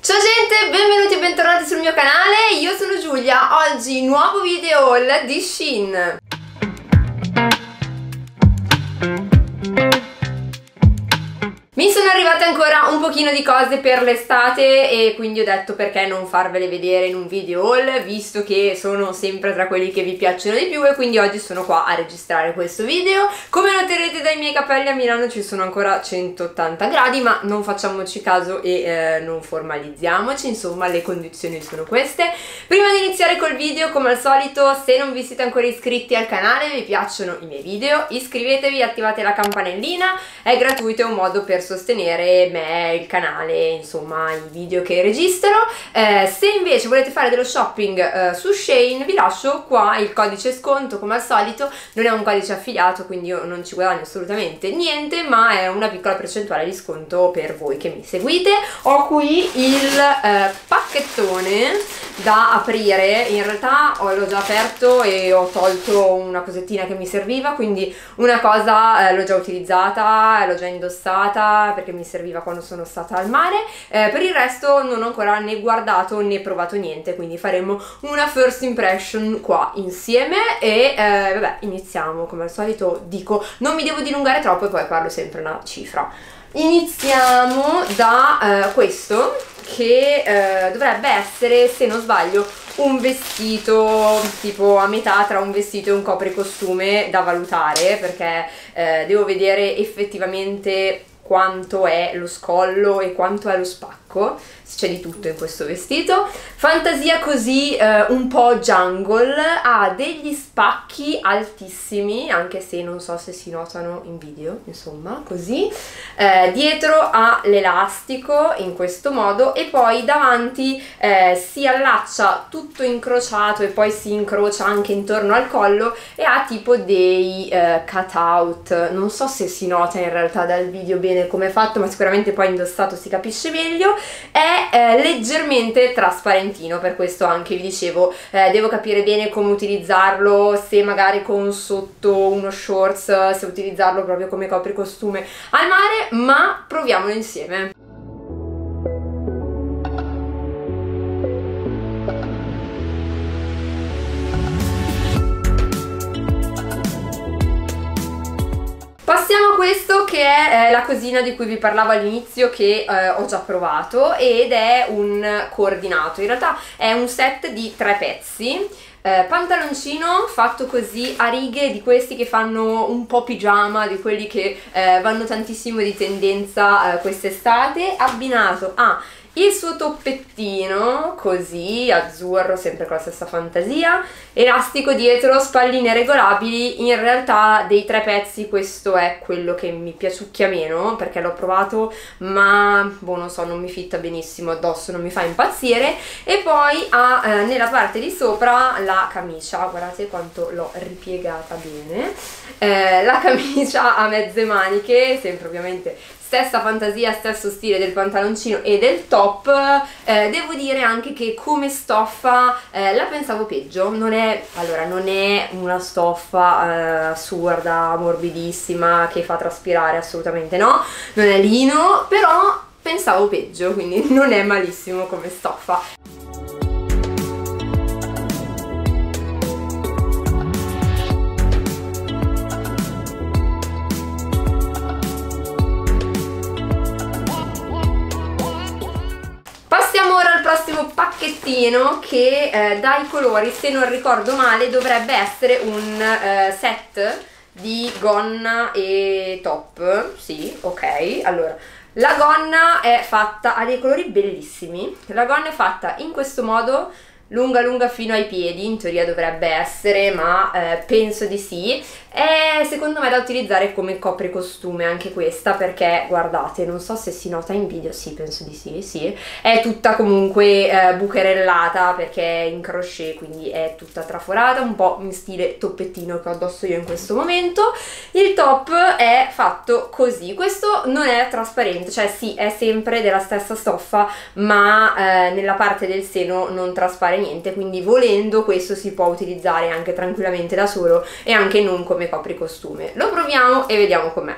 Ciao gente, benvenuti e bentornati sul mio canale, io sono Giulia, oggi nuovo video haul di Shein. Mi sono arrivate ancora un pochino di cose per l'estate e quindi ho detto perché non farvele vedere in un video haul, visto che sono sempre tra quelli che vi piacciono di più, e quindi oggi sono qua a registrare questo video. Come noterete dai miei capelli, a Milano ci sono ancora 180 gradi, ma non facciamoci caso e non formalizziamoci, insomma le condizioni sono queste. Prima di iniziare col video, come al solito, se non vi siete ancora iscritti al canale, vi piacciono i miei video, iscrivetevi, attivate la campanellina, è gratuito, è un modo per sostenere me, il canale, insomma i video che registro. Se invece volete fare dello shopping su Shein, vi lascio qua il codice sconto, come al solito. Non è un codice affiliato, quindi io non ci guadagno assolutamente niente, ma è una piccola percentuale di sconto per voi che mi seguite. Ho qui il pacchettone da aprire, in realtà l'ho già aperto e ho tolto una cosettina che mi serviva, quindi una cosa l'ho già utilizzata, l'ho già indossata perché mi serviva quando sono stata al mare. Per il resto non ho ancora né guardato né provato niente, quindi faremo una first impression qua insieme e vabbè, iniziamo. Come al solito dico, non mi devo dilungare troppo e poi parlo sempre una cifra. Iniziamo da questo che dovrebbe essere, se non sbaglio, un vestito tipo a metà tra un vestito e un copricostume, da valutare perché devo vedere effettivamente quanto è lo scollo e quanto è lo spacco, c'è di tutto in questo vestito. Fantasia così un po' jungle, ha degli spacchi altissimi, anche se non so se si notano in video, insomma così. Dietro ha l'elastico in questo modo e poi davanti si allaccia tutto incrociato e poi si incrocia anche intorno al collo e ha tipo dei cutout. Non so se si nota in realtà dal video bene come è fatto, ma sicuramente poi indossato si capisce meglio. È leggermente trasparentino, per questo anche vi dicevo devo capire bene come utilizzarlo, se magari con sotto uno shorts, se utilizzarlo proprio come copricostume al mare, ma proviamolo insieme. Passiamo a questo che è la cosina di cui vi parlavo all'inizio, che ho già provato, ed è un coordinato. In realtà è un set di 3 pezzi. Pantaloncino fatto così a righe, di questi che fanno un po' pigiama, di quelli che vanno tantissimo di tendenza quest'estate, abbinato a il suo toppettino così azzurro, sempre con la stessa fantasia, elastico dietro, spalline regolabili. In realtà dei 3 pezzi questo è quello che mi piaciucchia meno, perché l'ho provato ma boh, non so, non mi fitta benissimo addosso, non mi fa impazzire. E poi ha nella parte di sopra la camicia, guardate quanto l'ho ripiegata bene, la camicia a mezze maniche, sempre ovviamente stessa fantasia, stesso stile del pantaloncino e del top. Devo dire anche che come stoffa la pensavo peggio. Non è una stoffa assurda, morbidissima, che fa traspirare, assolutamente no, non è lino, però pensavo peggio, quindi non è malissimo come stoffa. Prossimo pacchettino che dai colori, se non ricordo male, dovrebbe essere un set di gonna e top. Sì, ok. Allora, la gonna è fatta, ha dei colori bellissimi. La gonna è fatta in questo modo, lunga lunga fino ai piedi, in teoria dovrebbe essere, ma penso di sì. È secondo me da utilizzare come copricostume anche questa, perché guardate, non so se si nota in video, sì, penso di sì, sì, è tutta comunque bucherellata perché è in crochet, quindi è tutta traforata, un po' in stile toppettino che ho addosso io in questo momento. Il top è fatto così, questo non è trasparente, cioè sì, è sempre della stessa stoffa, ma nella parte del seno non traspare niente, quindi volendo questo si può utilizzare anche tranquillamente da solo e anche non come copricostume. Lo proviamo e vediamo com'è.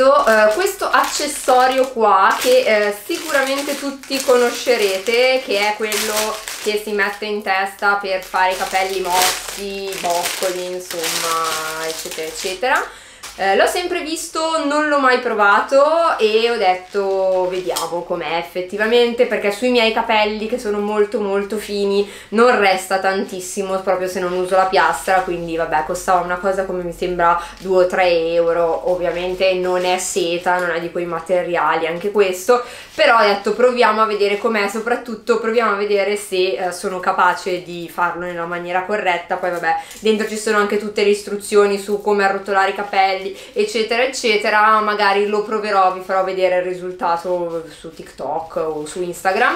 preso questo accessorio qua che sicuramente tutti conoscerete, che è quello che si mette in testa per fare i capelli mossi, boccoli, insomma, eccetera eccetera. L'ho sempre visto, non l'ho mai provato e ho detto vediamo com'è effettivamente, perché sui miei capelli, che sono molto molto fini, non resta tantissimo proprio se non uso la piastra, quindi vabbè, costava una cosa come mi sembra 2 o 3 euro. Ovviamente non è seta, non è di quei materiali anche questo, però ho detto proviamo a vedere com'è, soprattutto proviamo a vedere se sono capace di farlo nella maniera corretta. Poi vabbè, dentro ci sono anche tutte le istruzioni su come arrotolare i capelli, eccetera eccetera. Magari lo proverò, vi farò vedere il risultato su TikTok o su Instagram.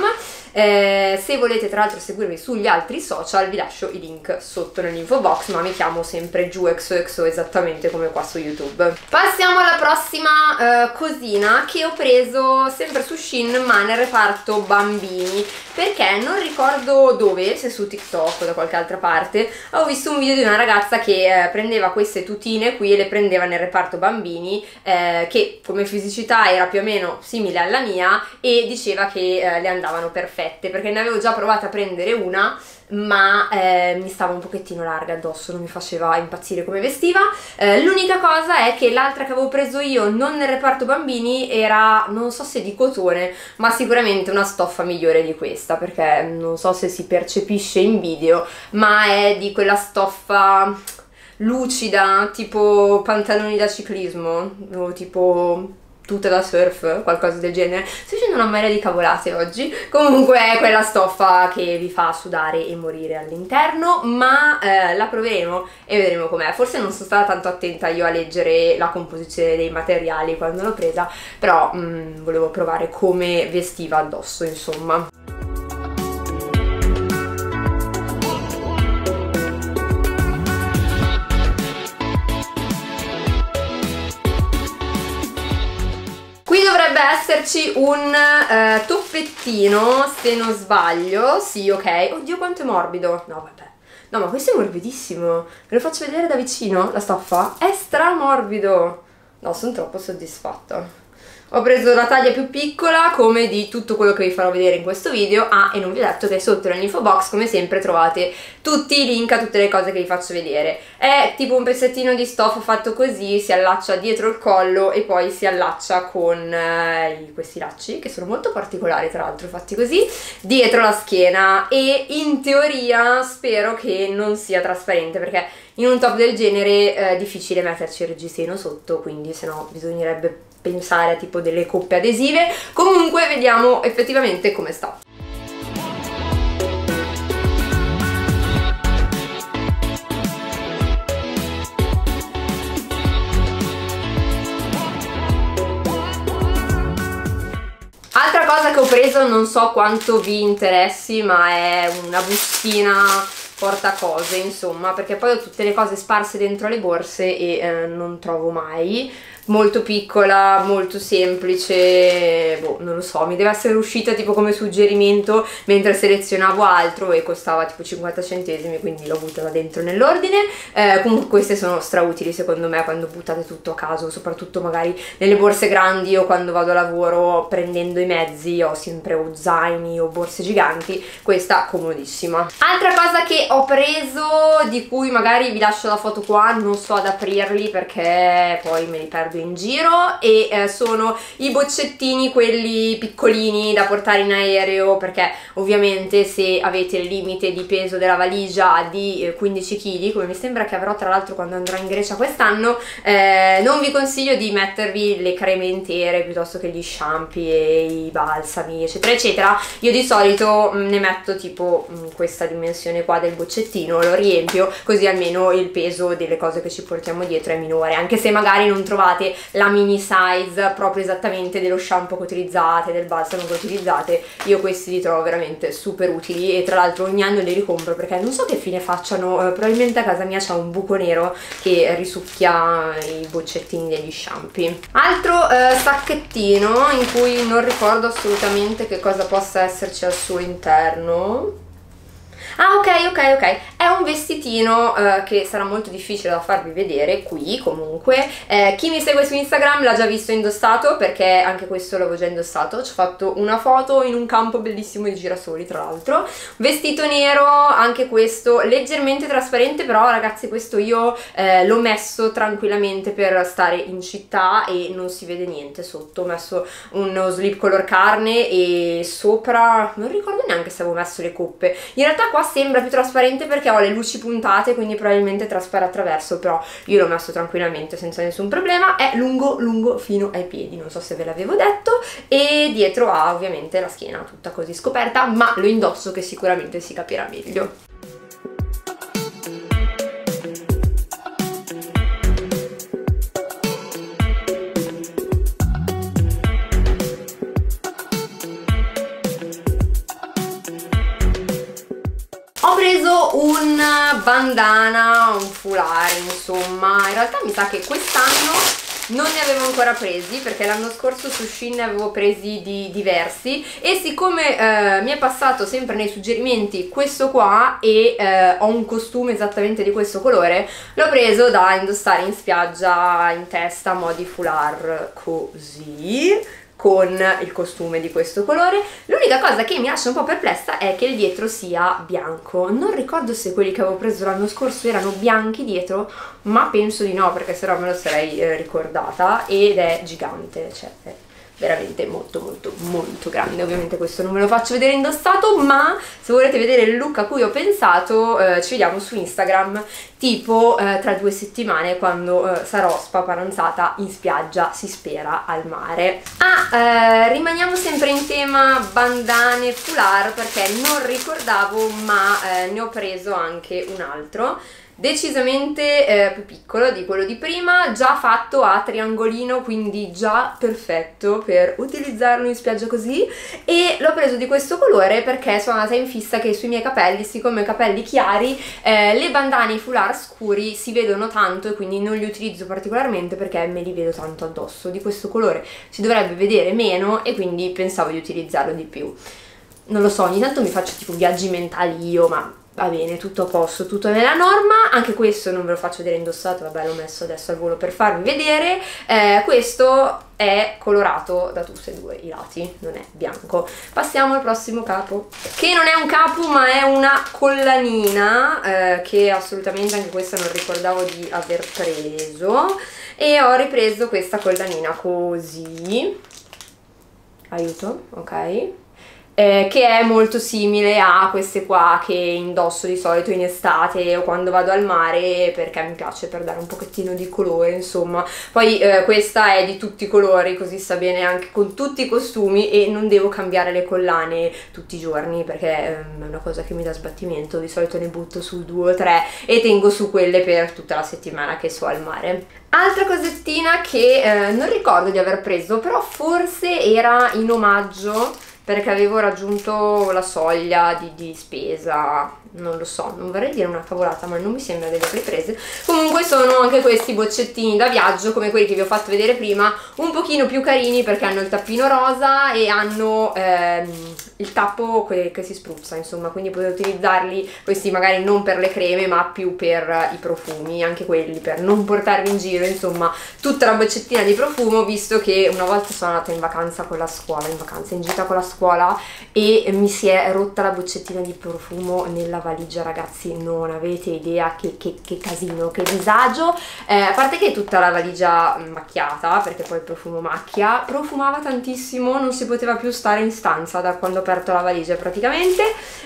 Se volete tra l'altro seguirmi sugli altri social vi lascio i link sotto nell'info box, ma mi chiamo sempre GiuXOXO, esattamente come qua su YouTube. Passiamo alla prossima cosina che ho preso sempre su Shein, ma nel reparto bambini, perché non ricordo dove, se su TikTok o da qualche altra parte, ho visto un video di una ragazza che prendeva queste tutine qui e le prendeva nel reparto bambini, che come fisicità era più o meno simile alla mia, e diceva che le andavano perfette, perché ne avevo già provata a prendere una, ma mi stava un pochettino larga addosso, non mi faceva impazzire come vestiva. L'unica cosa è che l'altra che avevo preso io, non nel reparto bambini, era, non so se di cotone, ma sicuramente una stoffa migliore di questa, perché non so se si percepisce in video, ma è di quella stoffa lucida, tipo pantaloni da ciclismo o tipo tuta da surf, qualcosa del genere. Sto dicendo una marea di cavolate oggi. Comunque è quella stoffa che vi fa sudare e morire all'interno, ma la proveremo e vedremo com'è. Forse non sono stata tanto attenta io a leggere la composizione dei materiali quando l'ho presa, però volevo provare come vestiva addosso, insomma. Dovrebbe esserci un toppettino, se non sbaglio. Sì, ok. Oddio, quanto è morbido. No, vabbè. No, ma questo è morbidissimo. Ve lo faccio vedere da vicino, la stoffa. È stramorbido. No, sono troppo soddisfatta. Ho preso la taglia più piccola, come di tutto quello che vi farò vedere in questo video. Ah, e non vi ho detto che sotto nell'info box, come sempre, trovate tutti i link a tutte le cose che vi faccio vedere. È tipo un pezzettino di stoffa fatto così, si allaccia dietro il collo e poi si allaccia con questi lacci, che sono molto particolari tra l'altro, fatti così, dietro la schiena. E in teoria spero che non sia trasparente, perché in un top del genere è difficile metterci il reggiseno sotto, quindi sennò bisognerebbe pensare a tipo delle coppe adesive. Comunque vediamo effettivamente come sta. Altra cosa che ho preso, non so quanto vi interessi, ma è una bustina portacose, insomma, perché poi ho tutte le cose sparse dentro le borse e non trovo mai. Molto piccola, molto semplice, boh, non lo so, mi deve essere uscita tipo come suggerimento mentre selezionavo altro e costava tipo 50 centesimi, quindi l'ho buttata dentro nell'ordine. Comunque queste sono strautili secondo me quando buttate tutto a caso, soprattutto magari nelle borse grandi o quando vado a lavoro prendendo i mezzi, ho sempre o zaini o borse giganti, questa comodissima. Altra cosa che ho preso, di cui magari vi lascio la foto qua, non so ad aprirli perché poi me li perdo in giro, e sono i boccettini, quelli piccolini da portare in aereo, perché ovviamente se avete il limite di peso della valigia di 15 kg, come mi sembra che avrò tra l'altro quando andrò in Grecia quest'anno, non vi consiglio di mettervi le creme intere piuttosto che gli shampoo e i balsami eccetera eccetera. Io di solito ne metto tipo questa dimensione qua del boccettino, lo riempio, così almeno il peso delle cose che ci portiamo dietro è minore, anche se magari non trovate la mini size proprio esattamente dello shampoo che utilizzate, del balsamo che utilizzate. Io questi li trovo veramente super utili e tra l'altro ogni anno li ricompro perché non so che fine facciano. Probabilmente a casa mia c'è un buco nero che risucchia i boccettini degli shampoo. Altro sacchettino in cui non ricordo assolutamente che cosa possa esserci al suo interno. Ah, ok, è un vestitino che sarà molto difficile da farvi vedere qui, comunque chi mi segue su Instagram l'ha già visto indossato, perché anche questo l'avevo già indossato, ci ho fatto una foto in un campo bellissimo di girasoli tra l'altro. Vestito nero, anche questo leggermente trasparente, però ragazzi questo io l'ho messo tranquillamente per stare in città e non si vede niente sotto. Ho messo uno slip color carne e sopra non ricordo neanche se avevo messo le coppe. In realtà qua sembra più trasparente perché ho le luci puntate, quindi probabilmente traspare attraverso, però io l'ho messo tranquillamente senza nessun problema. È lungo lungo fino ai piedi, non so se ve l'avevo detto, e dietro ha ovviamente la schiena tutta così scoperta, ma lo indosso che sicuramente si capirà meglio. Ho preso un bandana, un foulard, insomma. In realtà mi sa che quest'anno non ne avevo ancora presi, perché l'anno scorso su Shein ne avevo presi di diversi, e siccome mi è passato sempre nei suggerimenti questo qua e ho un costume esattamente di questo colore, l'ho preso da indossare in spiaggia, in testa, a mo' di foulard così, con il costume di questo colore. L'unica cosa che mi lascia un po' perplessa è che il dietro sia bianco. Non ricordo se quelli che avevo preso l'anno scorso erano bianchi dietro, ma penso di no, perché sennò me lo sarei ricordata, ed è gigante, cioè è veramente molto molto molto grande. Ovviamente questo non ve lo faccio vedere indossato, ma se volete vedere il look a cui ho pensato ci vediamo su Instagram tipo tra 2 settimane, quando sarò spaparanzata in spiaggia, si spera, al mare. Rimaniamo sempre in tema bandane foulard, perché non ricordavo, ma ne ho preso anche un altro decisamente più piccolo di quello di prima, già fatto a triangolino, quindi già perfetto per utilizzarlo in spiaggia così, e l'ho preso di questo colore perché sono andata in fissa che sui miei capelli, siccome ho i capelli chiari, le bandane, i foulard scuri si vedono tanto, e quindi non li utilizzo particolarmente perché me li vedo tanto addosso. Di questo colore si dovrebbe vedere meno, e quindi pensavo di utilizzarlo di più. Non lo so, ogni tanto mi faccio tipo viaggi mentali io, ma va bene, tutto a posto, tutto nella norma. Anche questo non ve lo faccio vedere indossato, vabbè, l'ho messo adesso al volo per farvi vedere. Questo è colorato da tutti e due i lati, non è bianco. Passiamo al prossimo capo, che non è un capo ma è una collanina, che assolutamente anche questa non ricordavo di aver preso, e ho ripreso questa collanina così, aiuto, ok, che è molto simile a queste qua che indosso di solito in estate o quando vado al mare, perché mi piace per dare un pochettino di colore, insomma. Poi questa è di tutti i colori, così sta bene anche con tutti i costumi, e non devo cambiare le collane tutti i giorni, perché è una cosa che mi dà sbattimento. Di solito ne butto su 2 o 3 e tengo su quelle per tutta la settimana che sto al mare. Altra cosettina che non ricordo di aver preso, però forse era in omaggio perché avevo raggiunto la soglia di spesa, non lo so, non vorrei dire una cavolata, ma non mi sembra di averle prese. Comunque sono anche questi boccettini da viaggio, come quelli che vi ho fatto vedere prima, un pochino più carini perché hanno il tappino rosa e hanno il tappo che si spruzza, insomma, quindi potete utilizzarli, questi magari non per le creme ma più per i profumi, anche quelli per non portarvi in giro, insomma, tutta la boccettina di profumo, visto che una volta sono andata in vacanza con la scuola, in gita con la scuola, e mi si è rotta la boccettina di profumo nella valigia, ragazzi, non avete idea che casino, che disagio. A parte che tutta la valigia macchiata, perché poi il profumo macchia, profumava tantissimo, non si poteva più stare in stanza da quando ho aperto la valigia praticamente,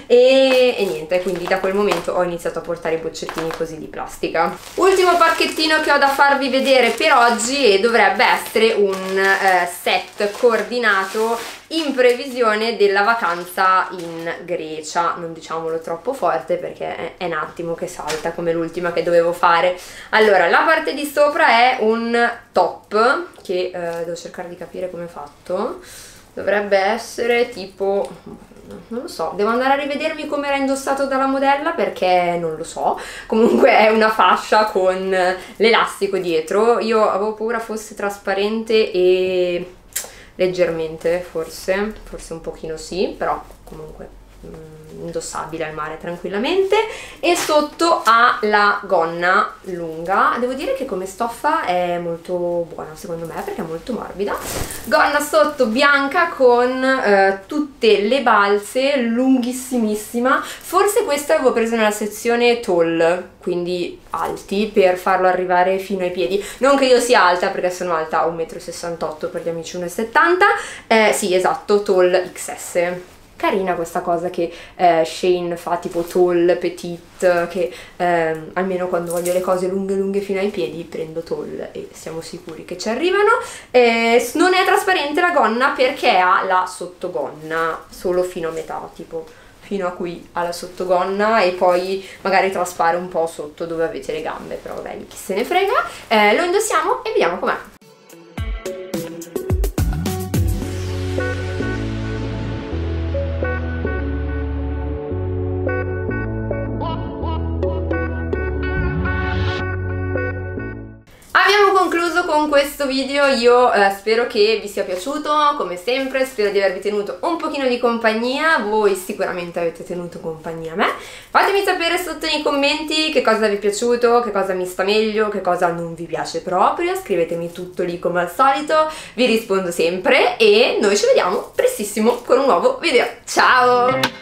e niente, quindi da quel momento ho iniziato a portare i boccettini così di plastica. Ultimo pacchettino che ho da farvi vedere per oggi, e dovrebbe essere un set coordinato in previsione della vacanza in Grecia. Non diciamolo troppo forte perché è un attimo che salta, come l'ultima che dovevo fare. Allora, la parte di sopra è un top che devo cercare di capire come è fatto. Dovrebbe essere tipo, non lo so, devo andare a rivedermi come era indossato dalla modella perché non lo so. Comunque è una fascia con l'elastico dietro. Io avevo paura fosse trasparente e leggermente, forse un pochino sì, però comunque indossabile al mare tranquillamente. E sotto ha la gonna lunga, devo dire che come stoffa è molto buona secondo me perché è molto morbida. Gonna sotto bianca con tutte le balze, lunghissimissima. Forse questa l'avevo presa nella sezione tall, quindi alti, per farlo arrivare fino ai piedi. Non che io sia alta, perché sono alta 1,68 m per gli amici 1,70 m. Sì, esatto, tall XS. Carina questa cosa che Shein fa, tipo tall, petite, che almeno quando voglio le cose lunghe fino ai piedi prendo tall e siamo sicuri che ci arrivano. Non è trasparente la gonna perché ha la sottogonna solo fino a metà, tipo fino a qui alla sottogonna, e poi magari traspare un po' sotto dove avete le gambe, però vabbè, chi se ne frega. Lo indossiamo e vediamo com'è. Abbiamo concluso con questo video, io spero che vi sia piaciuto, come sempre spero di avervi tenuto un pochino di compagnia, voi sicuramente avete tenuto compagnia a me. Fatemi sapere sotto nei commenti che cosa vi è piaciuto, che cosa mi sta meglio, che cosa non vi piace proprio, scrivetemi tutto lì come al solito, vi rispondo sempre e noi ci vediamo prestissimo con un nuovo video. Ciao!